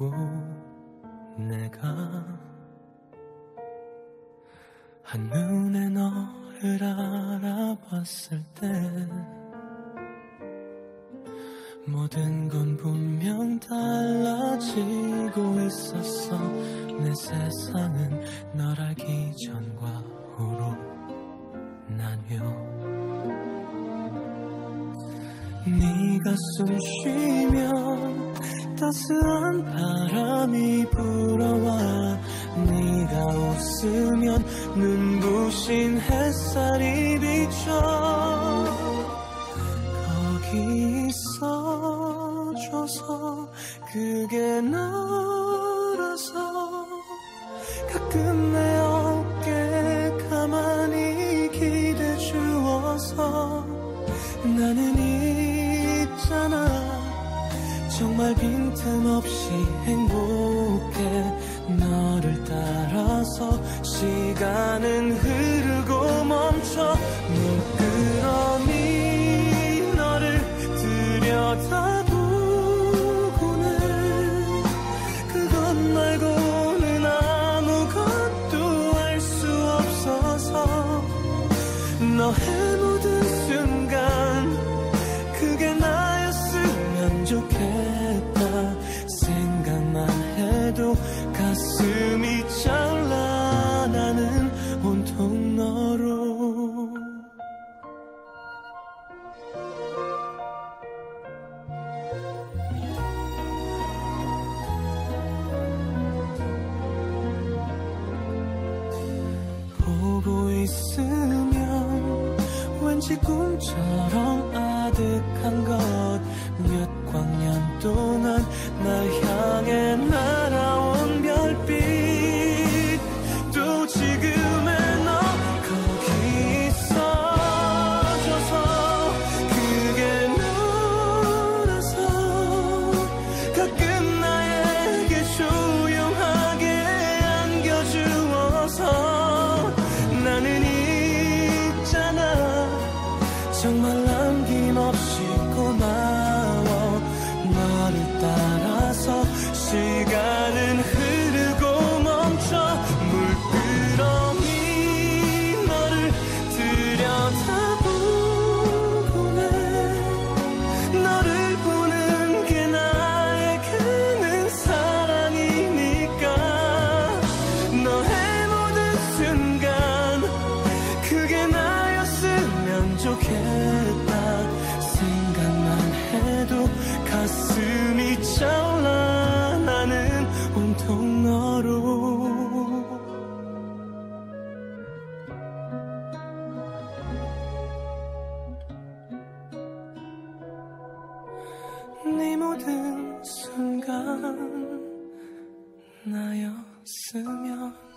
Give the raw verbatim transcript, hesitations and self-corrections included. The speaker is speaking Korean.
알고 내가 한눈에 너를 알아봤을 때 모든 건 분명 달라지고 있었어. 내 세상은 널 알기 전과 후로 나뉘어. 네가 숨 쉬면 따스한 바람이 불어와, 네가 웃으면 눈부신 햇살이 비쳐. 거기 있어줘서 그게 너라서 가끔 내 어깨에 가만히 기대 주어서 나는 있잖아 정말 빈틈없이 행복해. 너를 따라서 시간은 흐르고 멈춰. 물끄러미 너를 들여다보고는 그것 말고는 아무것도 알 수 없어서 너의 모든 순간 그게 나였으면 좋겠다. 생각만 해도 가슴이 차올라. 나는 온통 너로. 보고 있으면 왠지 꿈처럼 아득한 것. 몇 광년 동안 날 향해 날아온 별빛. 또 지금의 너 거기 있어줘서 그게 너라서 가끔 나에게 조용하게 안겨주어서 나는 있잖아 정말 남김없이 고마워. 너를 따라서 시간은 흐르고 멈춰. 물끄러미 너를 들여다보고는 너를 보는 게 나에게는 사랑이니까. 너의 모든 순간 그게 나였으면 좋겠다. 생각만 해도 가슴이 차올라. 나는 온통 너로. 네 모든 순간 나였으면